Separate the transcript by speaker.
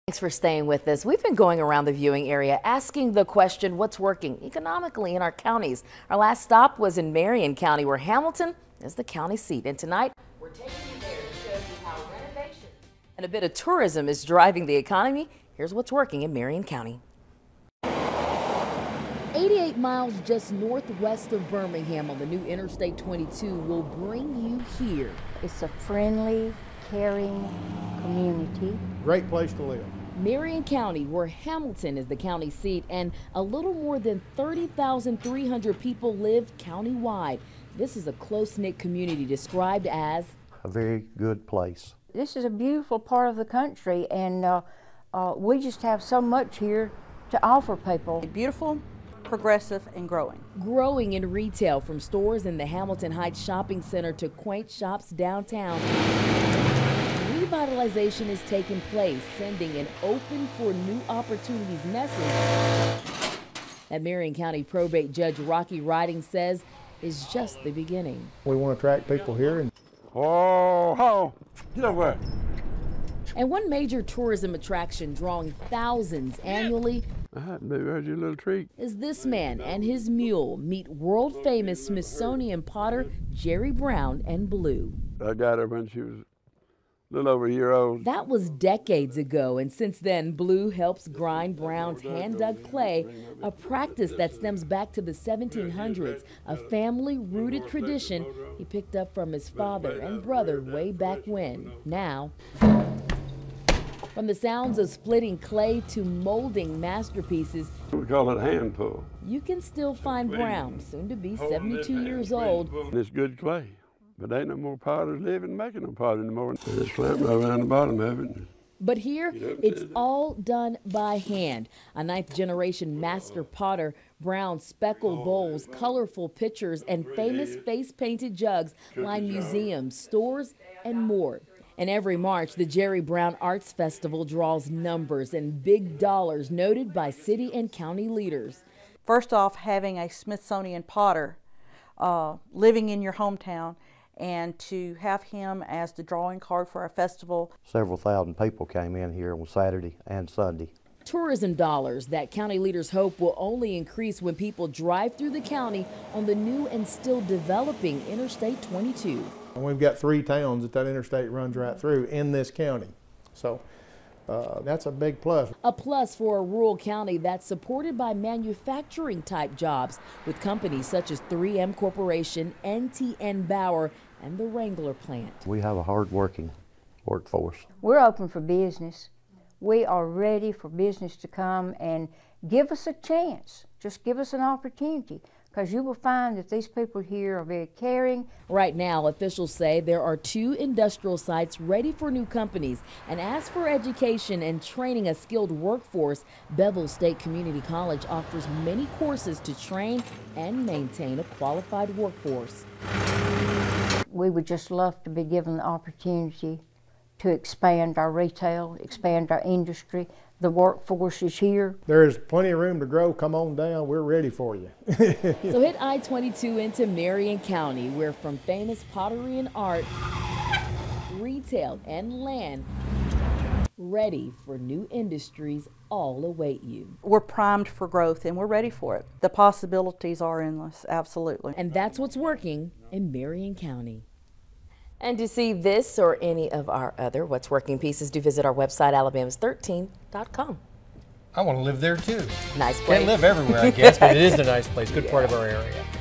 Speaker 1: Thanks for staying with us. We've been going around the viewing area asking the question, what's working economically in our counties? Our last stop was in Marion County, where Hamilton is the county seat. And tonight, we're taking you there to show you how renovation and a bit of tourism is driving the economy. Here's what's working in Marion County. 88 miles just northwest of Birmingham on the new Interstate 22 will bring you here.
Speaker 2: It's a friendly, caring community.
Speaker 3: Great place to live.
Speaker 1: Marion County, where Hamilton is the county seat, and a little more than 30,300 people live countywide. This is a close-knit community described as
Speaker 4: a very good place.
Speaker 2: This is a beautiful part of the country, and we just have so much here to offer people.
Speaker 5: Beautiful, progressive, and growing.
Speaker 1: Growing in retail, from stores in the Hamilton Heights Shopping Center to quaint shops downtown. Revitalization is taking place, sending an open for new opportunities message that Marion County probate judge Rocky Riding says is just the beginning.
Speaker 3: We want to attract people here. And
Speaker 6: get over.
Speaker 1: And one major tourism attraction drawing thousands annually
Speaker 6: There's your little treat.
Speaker 1: is this man and his mule. Meet world-famous Smithsonian potter Jerry Brown and Blue.
Speaker 6: I got her when she was a little over a year old.
Speaker 1: That was decades ago, and since then, Blue helps grind Brown's hand-dug clay, a practice that stems back to the 1700s, a family-rooted tradition he picked up from his father and brother way back when. Now, from the sounds of splitting clay to molding masterpieces,
Speaker 6: We call it a hand pull.
Speaker 1: you can still find Brown, soon to be 72 years old.
Speaker 6: It's good clay, but ain't no more potters living making no potter anymore. It's clamped right around the bottom of it.
Speaker 1: But here, it's all done by hand. A ninth-generation master potter, Brown's speckled bowls, colorful pitchers, and famous face-painted jugs line museums, stores, and more. And every March, the Jerry Brown Arts Festival draws numbers and big dollars noted by city and county leaders.
Speaker 5: First off, having a Smithsonian potter living in your hometown, and to have him as the drawing card for our festival.
Speaker 4: Several thousand people came in here on Saturday and Sunday.
Speaker 1: Tourism dollars that county leaders hope will only increase when people drive through the county on the new and still developing Interstate 22.
Speaker 3: And we've got 3 towns that interstate runs right through in this county. So that's a big plus.
Speaker 1: A plus for a rural county that's supported by manufacturing type jobs with companies such as 3M Corporation, NTN Bauer, and the Wrangler plant.
Speaker 4: We have a hard-working workforce.
Speaker 2: We're open for business. We are ready for business to come and give us a chance. Just give us an opportunity, because you will find that these people here are very caring.
Speaker 1: Right now, officials say there are 2 industrial sites ready for new companies. And as for education and training a skilled workforce, Bevel State Community College offers many courses to train and maintain a qualified workforce.
Speaker 2: We would just love to be given the opportunity to expand our retail, expand our industry. The workforce is here.
Speaker 3: There is plenty of room to grow. Come on down. We're ready for you.
Speaker 1: So hit I-22 into Marion County, where from famous pottery and art, retail and land, ready for new industries all await you.
Speaker 5: We're primed for growth, and we're ready for it. The possibilities are endless, absolutely.
Speaker 1: And that's what's working in Marion County. And to see this or any of our other What's Working pieces, do visit our website, alabamas13.com.
Speaker 7: I want to live there too.
Speaker 1: Nice place.
Speaker 7: Can't live everywhere, I guess, but it is a nice place, good part of our area.